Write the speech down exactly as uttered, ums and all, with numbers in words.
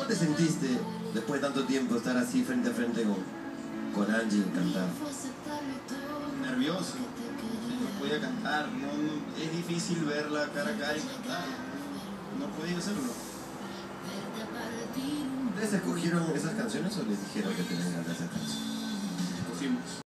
¿Cómo te sentiste después de tanto tiempo estar así frente a frente con, con Angie y cantar? Nervioso, no podía cantar, no, no, es difícil verla cara a cara y cantar, no podía hacerlo. ¿Ustedes escogieron esas canciones o les dijeron que tenían que cantar esas canciones? Escogimos.